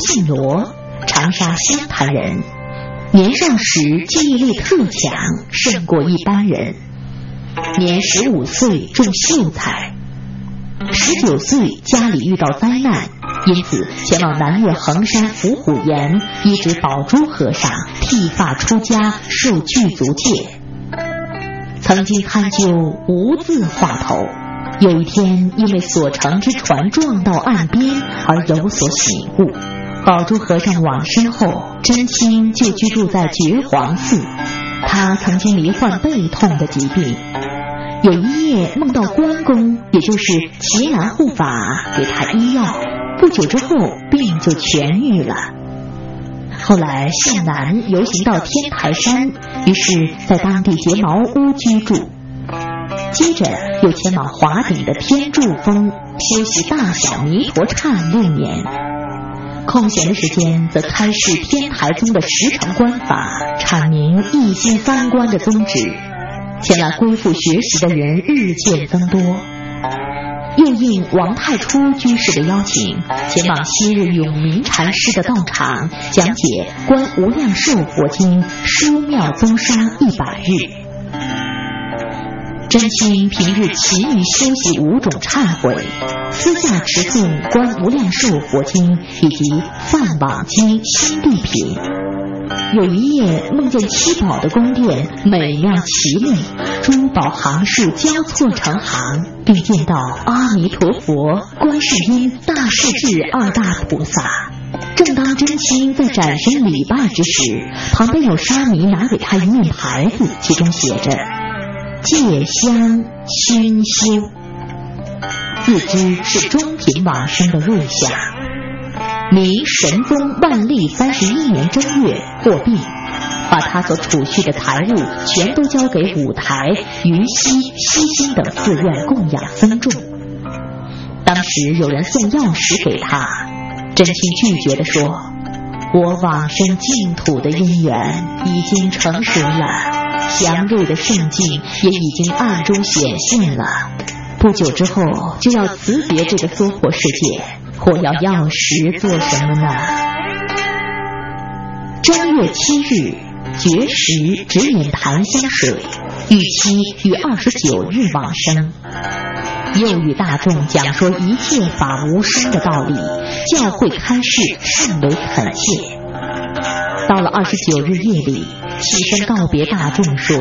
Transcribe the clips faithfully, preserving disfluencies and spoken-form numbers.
姓罗，长沙湘潭人。年少时记忆力特强，胜过一般人。年十五岁中秀才，十九岁家里遇到灾难，因此前往南岳衡山伏虎岩医治宝珠和尚剃发出家，受具足戒。曾经参究无字画头，有一天因为所乘之船撞到岸边而有所醒悟。宝珠和尚往生后，真卿就居住在觉皇寺。他曾经罹患背痛的疾病，有一夜梦到关公，也就是奇难护法，给他医药，不久之后病就痊愈了。后来向南游行到天台山，于是在当地结茅屋居住，接着又前往华顶的天柱峰修习大小弥陀忏六年。空闲的时间则开示天台宗的十乘观法，阐明一心三观的宗旨。前来归附学习的人日渐增多，又应王太初居士的邀请，前往昔日永明禅师的道场讲解《观无量寿佛经》书妙宗商一百日。真卿平日勤于修习五种忏悔，私下持诵《观无量寿佛经》以及《梵网经》心地品。有一夜梦见七宝的宫殿美妙奇丽，珠宝行数交错成行，并见到阿弥陀佛、观世音、大势至二大菩萨。正当真卿在展身礼拜之时，旁边有沙弥拿给他一面牌子，其中写着戒香熏修，自知是中品往生的瑞相。明神宗万历三十一年正月获病，把他所储蓄的财物全都交给五台、云溪、西兴等寺院供养僧众。当时有人送药食给他，真卿拒绝地说：我往生净土的因缘已经成熟了，祥瑞的圣境也已经暗中显现了，不久之后就要辞别这个娑婆世界，或要药食做什么呢？正月七日绝食只饮檀香水，预期于二十九日往生。又与大众讲说一切法无生的道理，教会开示甚为恳切。到了二十九日夜里，起身告别大众说：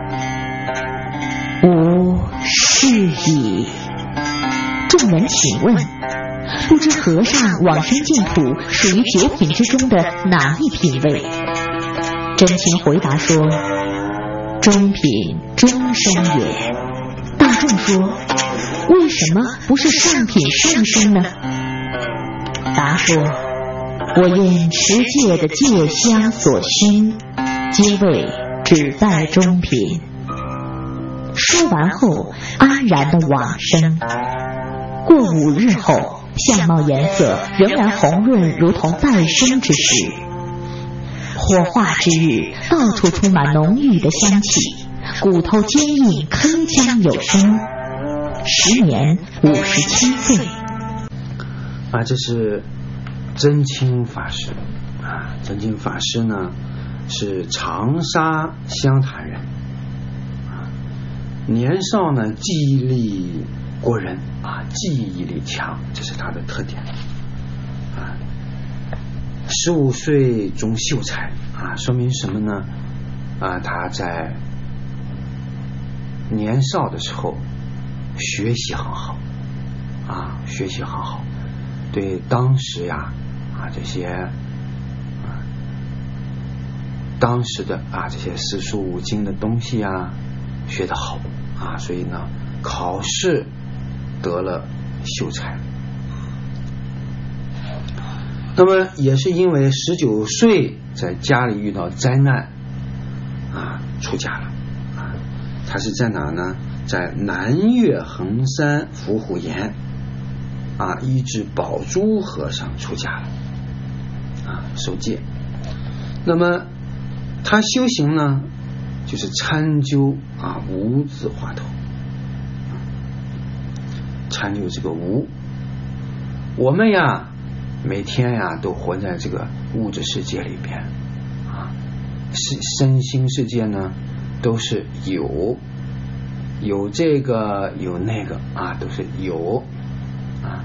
吾是矣。众人请问，不知和尚往生净土属于九品之中的哪一品位？真卿回答说：中品终生也。大众说：为什么不是上品上生呢？答说：我因持戒的戒香所熏，皆为只在中品。说完后安然的往生。过五日后，相貌颜色仍然红润，如同再生之时。火化之日，到处充满浓郁的香气，骨头坚硬，铿锵有声。时年五十七岁。 啊，这是真卿法师啊。真卿法师呢是长沙湘潭人啊，年少呢记忆力过人啊，记忆力强，这是他的特点啊。十五岁中秀才啊，说明什么呢？啊，他在年少的时候学习很好啊，学习很好，对当时呀啊这些啊当时的啊这些四书五经的东西啊学得好啊，所以呢考试得了秀才。那么也是因为十九岁在家里遇到灾难啊出家了啊。他是在哪呢？在南岳衡山伏虎岩啊医治宝珠和尚出家了啊，受戒。那么他修行呢就是参究啊无字画头，参究这个无。我们呀每天呀都活在这个物质世界里边啊，是身心世界呢都是有有这个有那个啊，都是有啊，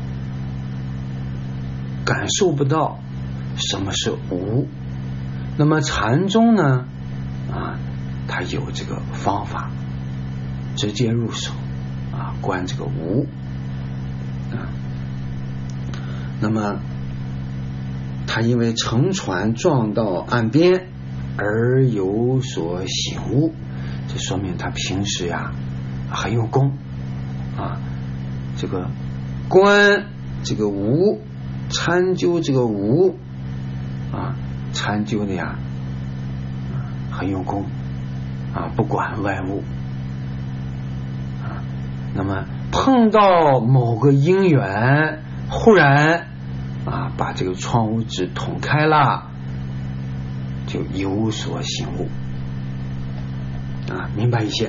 感受不到什么是无。那么禅宗呢啊，它有这个方法，直接入手啊，观这个无啊。那么他因为乘船撞到岸边而有所醒悟，这说明他平时呀很用功啊，这个观这个无，参究这个无啊，参究的呀很用功啊，不管外物啊。那么碰到某个因缘，忽然啊把这个窗户纸捅开了，就有所醒悟啊，明白一些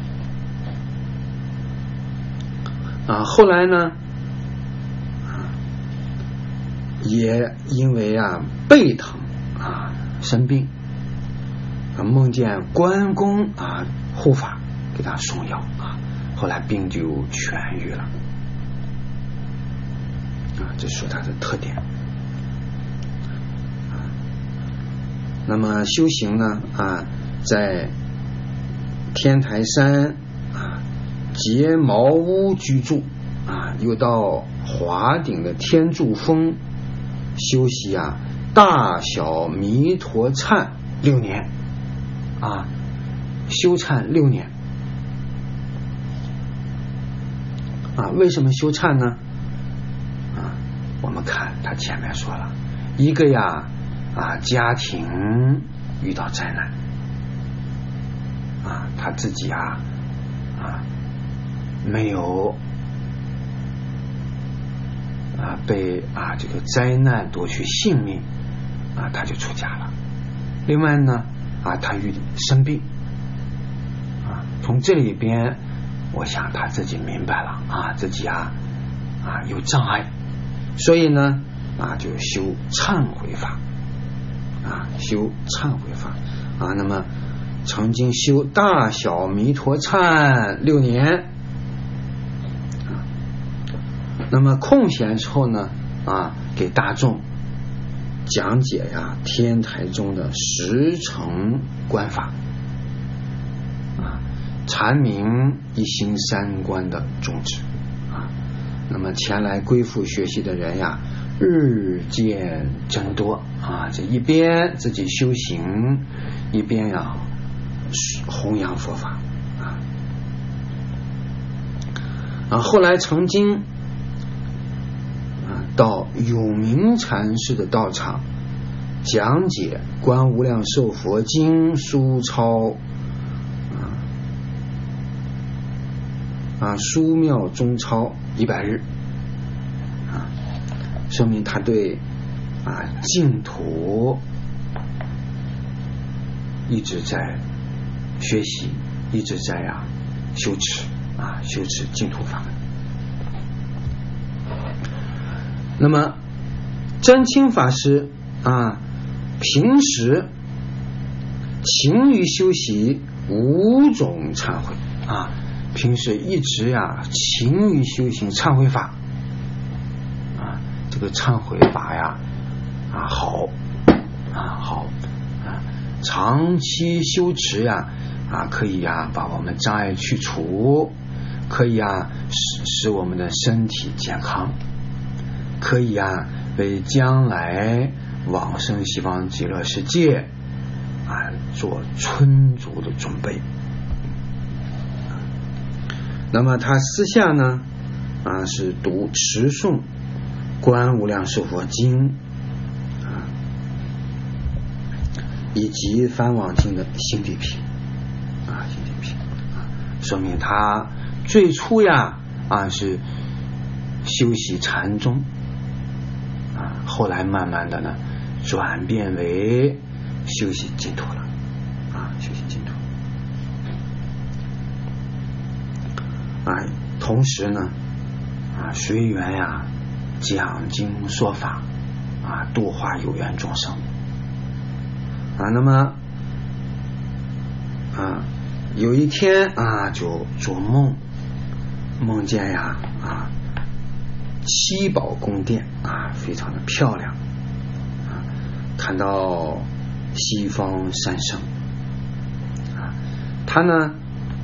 啊。后来呢啊，也因为啊背疼啊生病啊，梦见关公啊护法给他送药啊，后来病就痊愈了啊，这是他的特点啊。那么修行呢啊，在天台山啊结茅屋居住啊，又到华顶的天柱峰修习啊大小弥陀忏六年啊，修忏六年啊。为什么修忏呢啊？我们看他前面说了一个呀啊，家庭遇到灾难啊，他自己啊啊没有啊被啊这个灾难夺去性命啊，他就出家了。另外呢啊，他遇生病啊，从这里边我想他自己明白了啊，自己啊啊有障碍，所以呢啊就修忏悔法啊，修忏悔法啊。那么曾经修大小弥陀忏六年啊。那么空闲之后呢啊，给大众讲解呀天台中的十乘观法啊，阐明一心三观的宗旨啊。那么前来归附学习的人呀日渐增多啊，这一边自己修行，一边呀弘扬佛法啊。啊，后来曾经啊到永明禅师的道场讲解《观无量寿佛经》书抄啊啊书妙中抄一百日啊，说明他对啊净土一直在学习，一直在啊修持啊修持净土法门。那么真清法师啊，平时勤于修习五种忏悔啊，平时一直呀勤于修行忏悔法啊，这个忏悔法呀啊好啊好啊，长期修持呀啊可以呀把我们障碍去除，可以呀使使我们的身体健康，可以呀为将来往生西方极乐世界啊做充足的准备。那么他私下呢啊是读持诵观无量寿佛经啊，以及梵网经的心地品啊心地品啊，说明他最初呀啊是修习禅宗啊，后来慢慢的呢转变为修习净土了啊，修习净土啊。同时呢啊随缘呀讲经说法啊度化有缘众生啊。那么啊有一天啊就做梦，梦见呀啊七宝宫殿啊非常的漂亮啊，看到西方三圣啊，他呢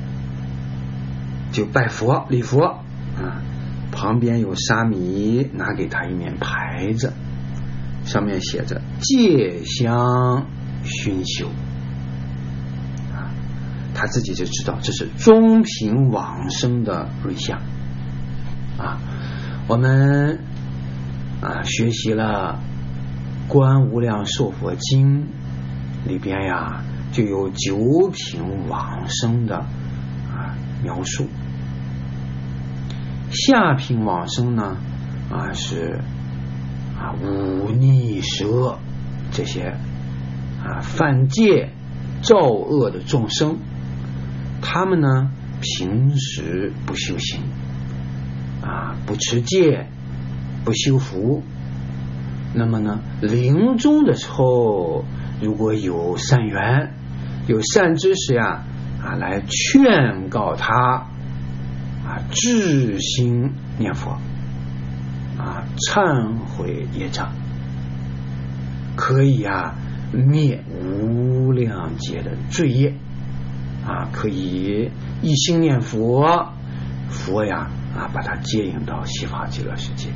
就拜佛礼佛啊，旁边有沙弥拿给他一面牌子，上面写着戒香熏修啊，他自己就知道这是中品往生的瑞相啊。我们啊学习了《观无量寿佛经》里边呀，就有九品往生的啊描述。下品往生呢啊是啊忤逆十恶这些啊犯戒造恶的众生，他们呢平时不修行啊，不持戒，不修福，那么呢临终的时候如果有善缘有善知识呀啊来劝告他啊至心念佛啊忏悔业障，可以啊灭无量劫的罪业啊，可以一心念佛，佛呀啊把它接引到西方极乐世界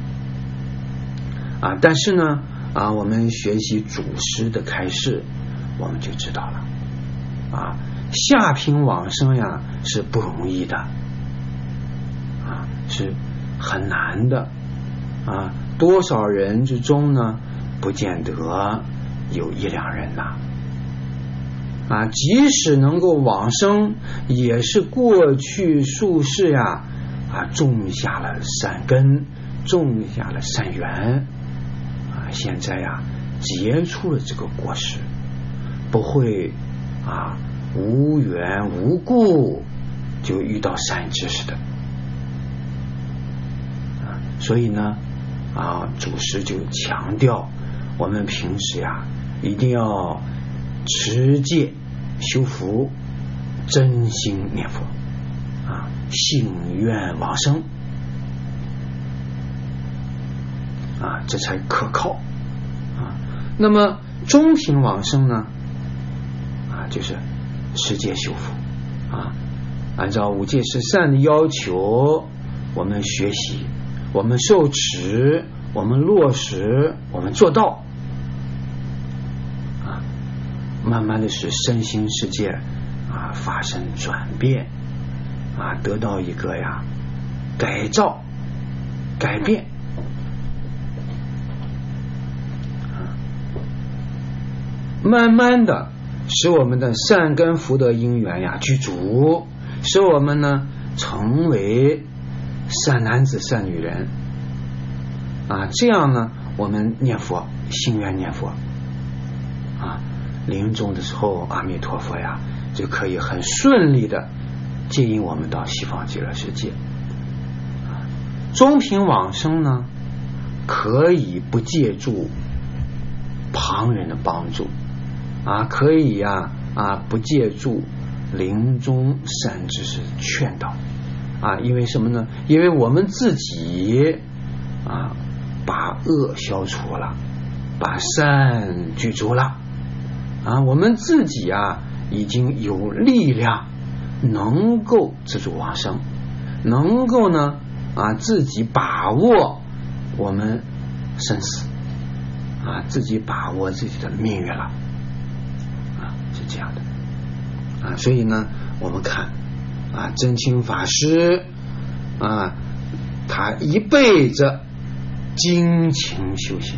啊。但是呢啊我们学习祖师的开示，我们就知道了啊下品往生呀是不容易的啊，是很难的啊，多少人之中呢不见得有一两人呐啊，即使能够往生，也是过去数世呀啊种下了善根，种下了善缘啊，现在呀结出了这个果实，不会啊无缘无故就遇到善知识的啊。所以呢啊祖师就强调，我们平时呀一定要持戒修福，真心念佛啊，信愿往生啊，这才可靠啊。那么中品往生呢啊，就是持戒修福啊，按照五戒十善的要求，我们学习，我们受持，我们落实，我们做到啊，慢慢的使身心世界啊发生转变啊，得到一个呀改造改变啊，慢慢的使我们的善根福德因缘呀具足，使我们呢成为善男子善女人啊，这样呢我们念佛心愿念佛啊，临终的时候阿弥陀佛呀就可以很顺利的接引我们到西方极乐世界啊。中品往生呢可以不借助旁人的帮助啊，可以呀 啊, 啊不借助临终善知识劝导啊，因为什么呢？因为我们自己啊把恶消除了，把善具足了啊，我们自己啊已经有力量能够自主往生，能够呢啊自己把握我们生死啊，自己把握自己的命运了啊，是这样的啊。所以呢我们看啊真清法师啊，他一辈子精勤修行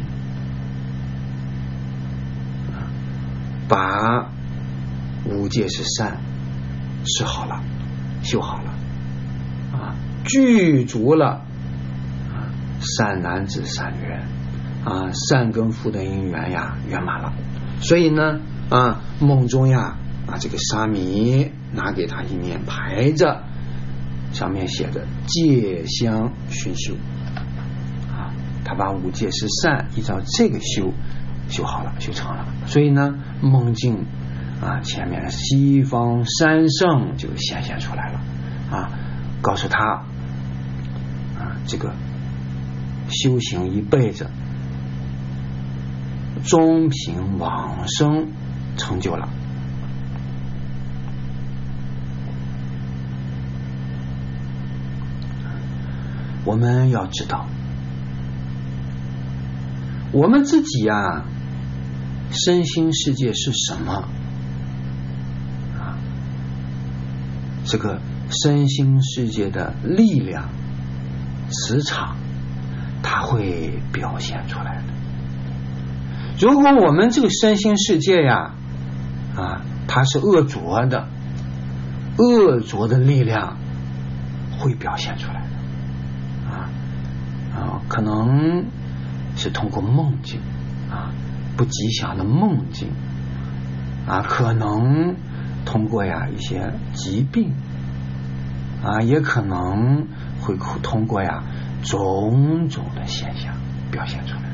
啊，把五戒十善持好了修好了啊，具足了啊善男子善女人啊，善根福德因缘呀圆满了。所以呢啊梦中呀啊这个沙弥拿给他一面牌子，上面写着戒香熏修啊， 他把五戒十善依照这个修修好了，修成了。所以呢，梦境啊，前面西方三圣就显现出来了啊，告诉他啊，这个修行一辈子，中品往生成就了。我们要知道，我们自己啊，身心世界是什么啊？这个身心世界的力量、磁场，它会表现出来的。如果我们这个身心世界呀，啊，它是恶浊的，恶浊的力量会表现出来的。啊，可能是通过梦境啊，不吉祥的梦境啊，可能通过呀一些疾病啊，也可能会通过呀种种的现象表现出来。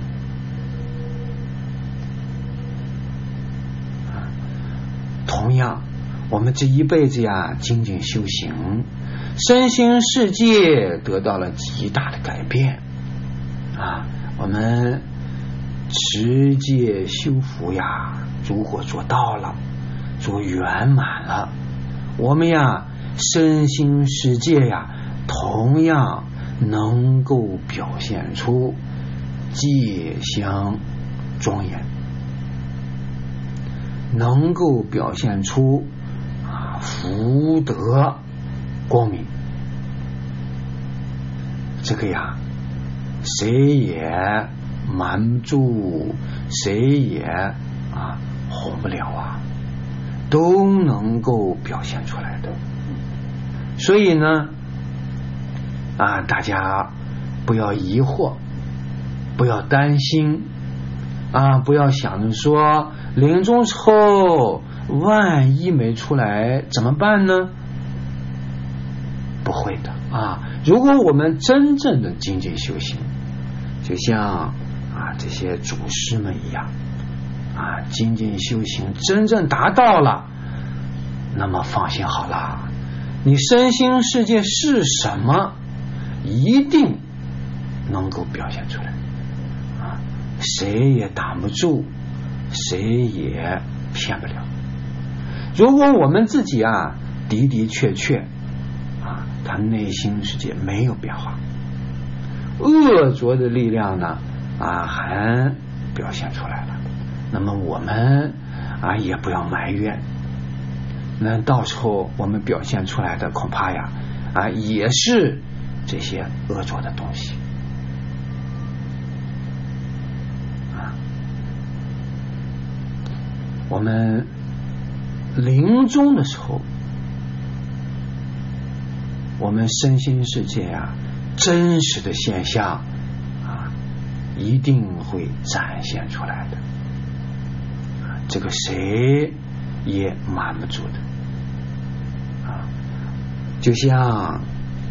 啊，同样，我们这一辈子呀精进修行，身心世界得到了极大的改变。啊，我们持戒修福呀，如果做到了，做圆满了，我们呀身心世界呀，同样能够表现出戒香庄严，能够表现出啊福德光明。这个呀，谁也瞒不住，谁也啊哄不了啊，都能够表现出来的。所以呢，啊，大家不要疑惑，不要担心啊，不要想着说临终之后万一没出来怎么办呢？不会的啊！如果我们真正的精进修行，就像啊这些祖师们一样啊，精进修行真正达到了，那么放心好了，你身心世界是什么，一定能够表现出来啊，谁也挡不住，谁也骗不了。如果我们自己啊的的确确啊，他内心世界没有变化，恶浊的力量呢啊还表现出来了，那么我们啊也不要埋怨，那到时候我们表现出来的恐怕呀啊也是这些恶浊的东西啊。我们临终的时候，我们身心世界啊真实的现象啊一定会展现出来的，啊，这个谁也瞒不住的啊。就像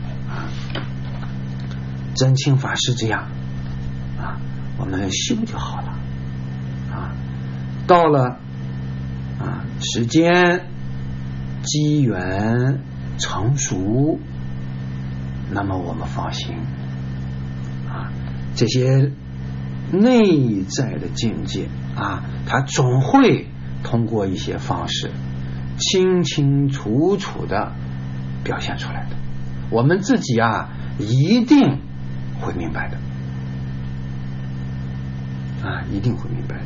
真清法师这样啊，我们修就好了啊。到了啊时间机缘成熟，那么我们放心啊，这些内在的境界啊，它总会通过一些方式清清楚楚的表现出来的，我们自己啊一定会明白的啊，一定会明白的。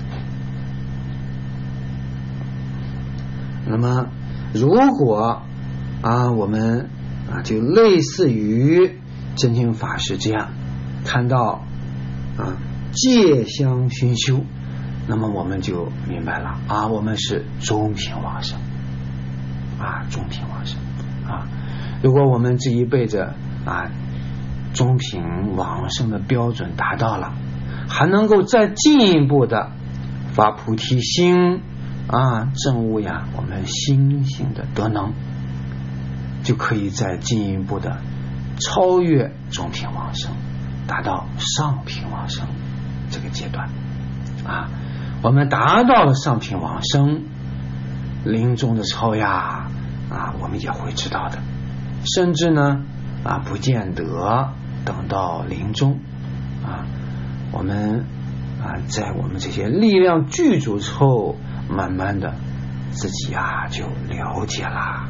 那么如果啊我们啊就类似于真清法师这样看到啊戒香熏修，那么我们就明白了啊，我们是中品往生啊，中品往生啊。如果我们这一辈子啊中品往生的标准达到了，还能够再进一步的发菩提心啊，证悟呀我们心性的德能，就可以再进一步的超越中品往生达到上品往生这个阶段啊。我们达到了上品往生，临终的时候呀啊，我们也会知道的，甚至呢啊，不见得等到临终啊，我们啊，在我们这些力量具足之后，慢慢的自己啊就了解啦。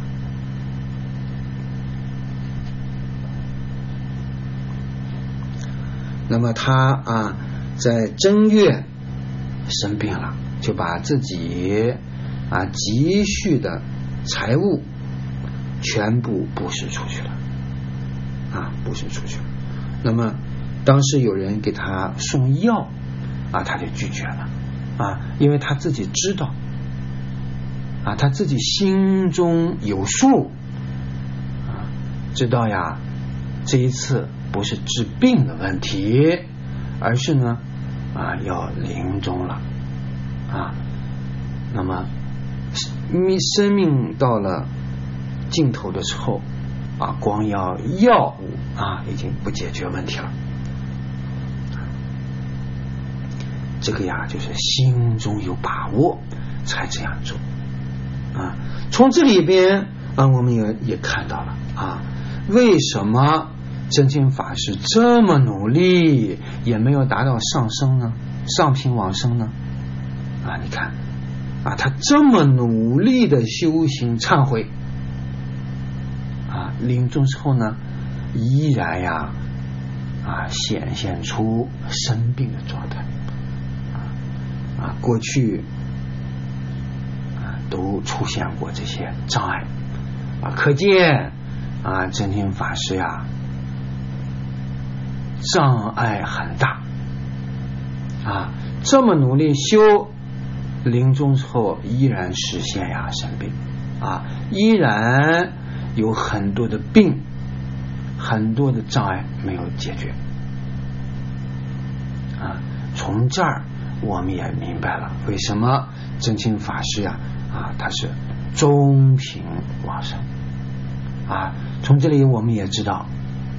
那么他啊，在正月生病了，就把自己啊积蓄的财物全部布施出去了啊，布施出去了。那么当时有人给他送药啊，他就拒绝了啊，因为他自己知道啊，他自己心中有数啊，知道呀，这一次不是治病的问题，而是呢啊要临终了啊。那么生命到了尽头的时候啊，光要药物啊已经不解决问题了。这个呀就是心中有把握才这样做啊。从这里边啊，我们也也看到了啊，为什么真心法师这么努力也没有达到上升呢？上品往生呢？啊，你看啊，他这么努力的修行忏悔啊，临终之后呢，依然呀啊显现出生病的状态啊啊，过去啊都出现过这些障碍啊，可见啊真心法师呀障碍很大啊，这么努力修，临终之后依然实现呀生病啊，依然有很多的病，很多的障碍没有解决啊。从这儿我们也明白了为什么真心法师呀啊他是中品往生啊。从这里我们也知道，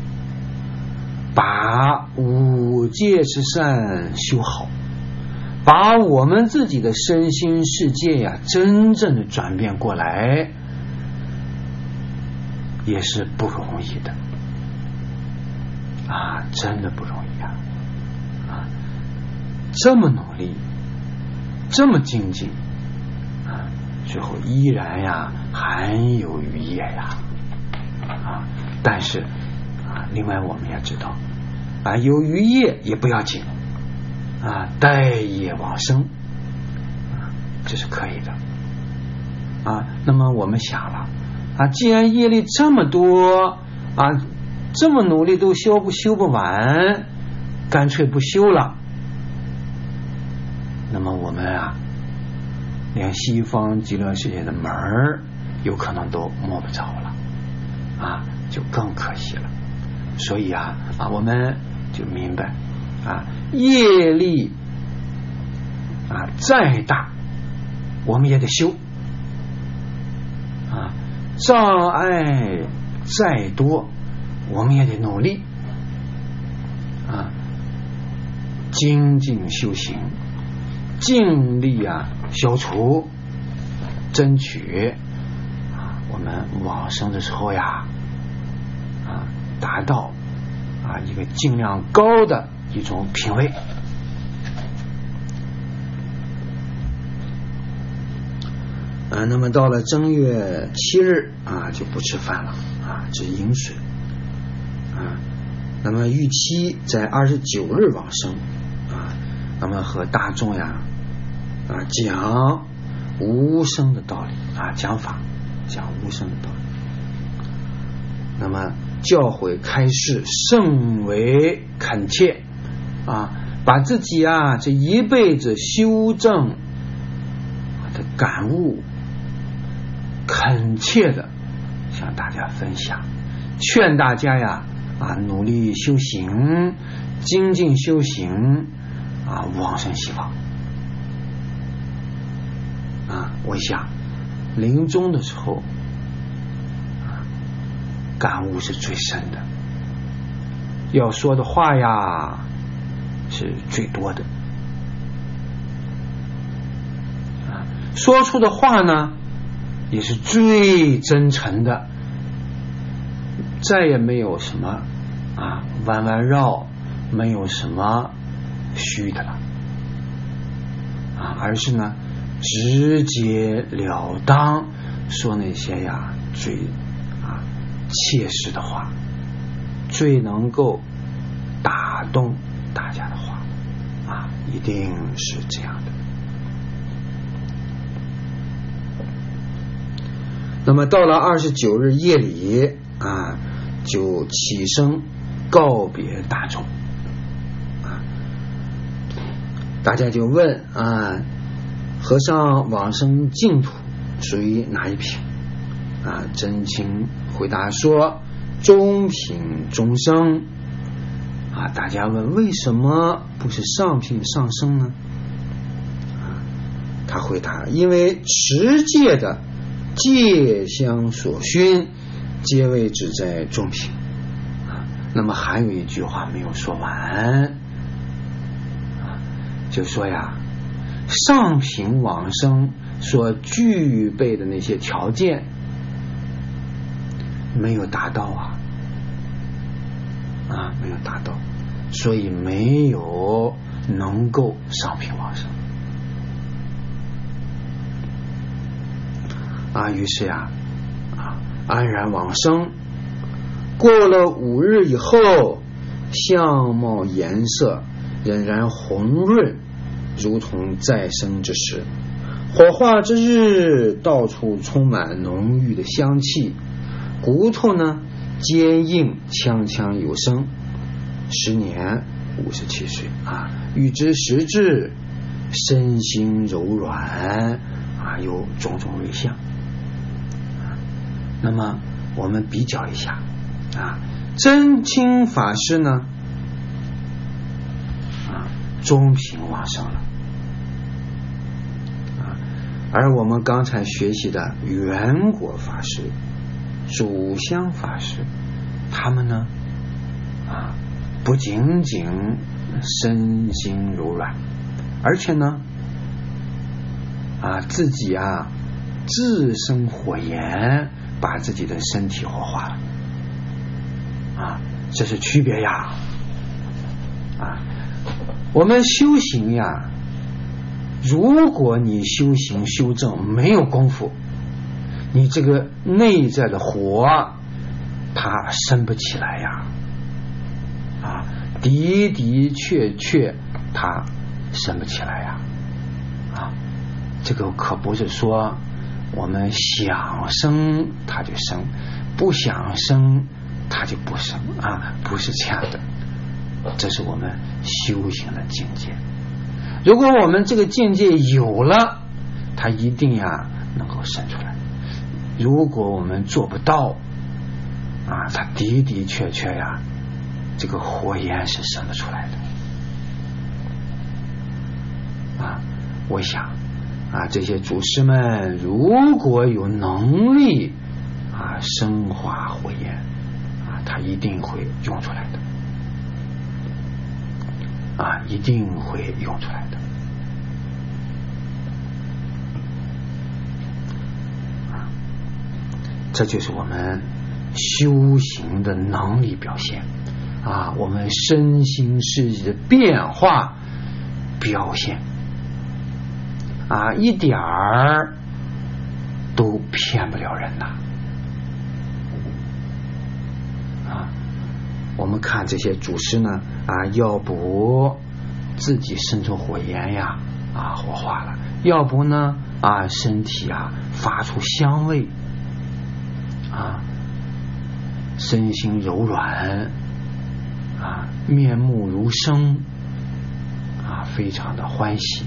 把五戒之善修好，把我们自己的身心世界呀真正的转变过来，也是不容易的啊，真的不容易啊！啊，这么努力，这么精进啊，最后依然呀含有余业呀啊！但是啊，另外我们也知道啊，有余业也不要紧啊，待业往生啊，这是可以的啊。那么我们想了啊，既然业力这么多啊，这么努力都修不修不完，干脆不修了。那么我们啊，连西方极乐世界的门儿有可能都摸不着了啊，就更可惜了。所以啊啊，我们就明白啊，业力啊再大，我们也得修啊。障碍再多，我们也得努力啊，精进修行，尽力啊消除，争取啊我们往生的时候呀啊达到啊一个尽量高的一种品位。呃，那么到了正月七日啊，就不吃饭了啊，只饮水啊。那么预期在二十九日往生啊，那么和大众呀啊讲无生的道理啊，讲法讲无生的道理。那么教诲开示甚为恳切啊，把自己啊这一辈子修正的感悟恳切的向大家分享，劝大家呀啊努力修行，精进修行啊，往生西方啊。我想临终的时候啊，感悟是最深的要说的话呀是最多的啊，说出的话呢也是最真诚的，再也没有什么啊弯弯绕，没有什么虚的了啊，而是呢直截了当说那些呀最啊切实的话，最能够打动大家的话啊，一定是这样的。那么到了二十九日夜里啊，就起身告别大众啊，大家就问啊，和尚往生净土属于哪一品啊？真清回答说中品中生啊。大家问为什么不是上品上生呢？啊，他回答因为持戒的戒相所熏，皆为只在中品啊。那么还有一句话没有说完啊，就说呀，上品往生所具备的那些条件没有达到啊啊，没有达到，所以没有能够上品往生啊。于是呀啊，安然往生。过了五日以后，相貌颜色仍然红润，如同再生之时。火化之日，到处充满浓郁的香气，骨头呢坚硬，锵锵有声。时年五十七岁啊，欲知时至，身心柔软啊，有种种瑞相。那么我们比较一下啊，真清法师呢啊中品往生了啊，而我们刚才学习的圆果法师、主香法师，他们呢啊不仅仅身心柔软，而且呢啊自己啊自生火焰，把自己的身体火化了啊，这是区别呀啊！我们修行呀，如果你修行修正没有功夫，你这个内在的火它升不起来呀啊，的的确确它升不起来呀啊！这个可不是说我们想生它就生，不想生它就不生啊，不是这样的。这是我们修行的境界。如果我们这个境界有了，它一定呀能够生出来。如果我们做不到啊，它的的确确呀，这个火焰是生不出来的啊。我想啊，这些祖师们如果有能力啊升华火焰啊，他一定会用出来的啊，一定会用出来的啊，这就是我们修行的能力表现啊，我们身心世界的变化表现啊，一点儿都骗不了人呐啊！我们看这些祖师呢啊，要不自己生出火焰呀啊火化了，要不呢啊身体啊发出香味啊，身心柔软啊，面目如生啊，非常的欢喜。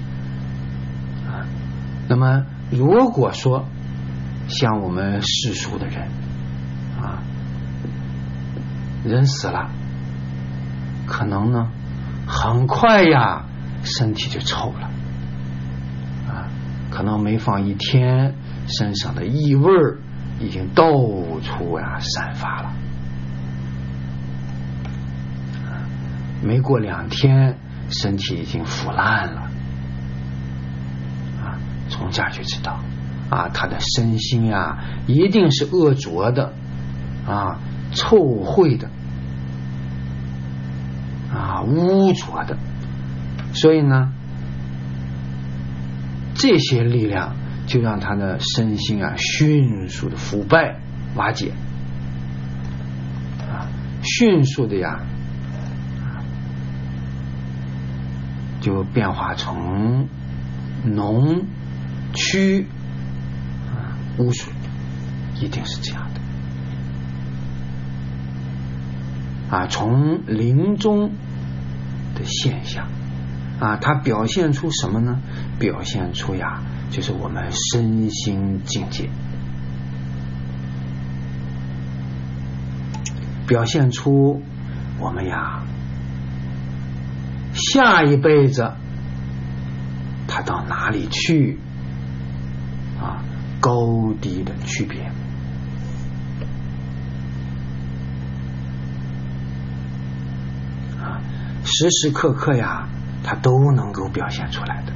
那么如果说像我们世俗的人啊，人死了，可能呢很快呀身体就臭了啊，可能没放一天，身上的异味已经到处呀散发了没过两天身体已经腐烂了啊，从这儿就知道啊，他的身心呀一定是恶浊的啊，臭秽的啊，污浊的。所以呢，这些力量就让他的身心啊迅速的腐败瓦解啊，迅速的呀就变化成脓蛆啊污水，一定是这样的啊。从临终的现象啊，它表现出什么呢？表现出呀，就是我们身心境界，表现出我们呀下一辈子他到哪里去啊，高低的区别啊，时时刻刻呀它都能够表现出来的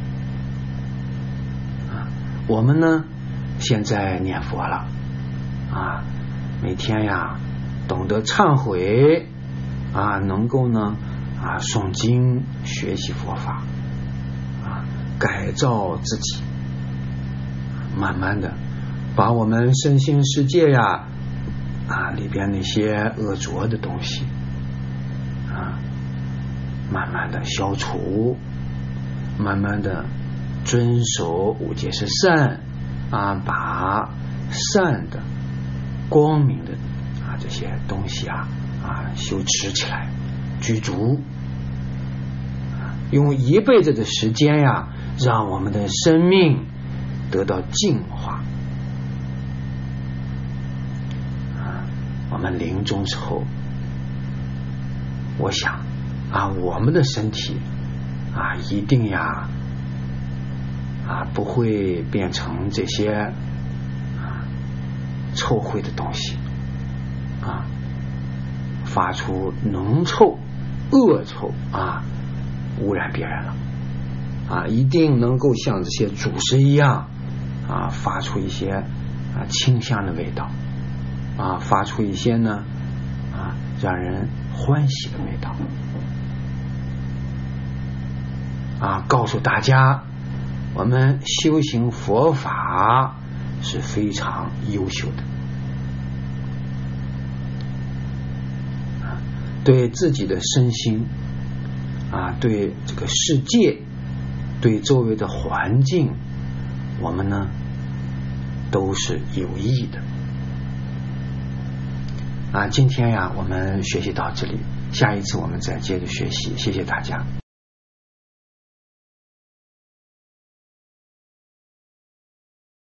啊。我们呢现在念佛了啊，每天呀懂得忏悔啊，能够呢啊诵经学习佛法啊，改造自己，慢慢的把我们身心世界呀啊里边那些恶浊的东西啊慢慢的消除，慢慢的遵守五戒十善啊，把善的光明的啊这些东西啊啊修持起来，具足，用一辈子的时间呀，让我们的生命得到净化啊。我们临终之后，我想啊，我们的身体啊，一定呀啊不会变成这些啊臭秽的东西啊，发出浓臭、恶臭啊，污染别人了啊，一定能够像这些主食一样啊，发出一些啊清香的味道啊，发出一些呢啊让人欢喜的味道啊，告诉大家，我们修行佛法是非常优秀的，对自己的身心啊，对这个世界，对周围的环境，我们呢都是有益的啊。今天呀，我们学习到这里，下一次我们再接着学习，谢谢大家。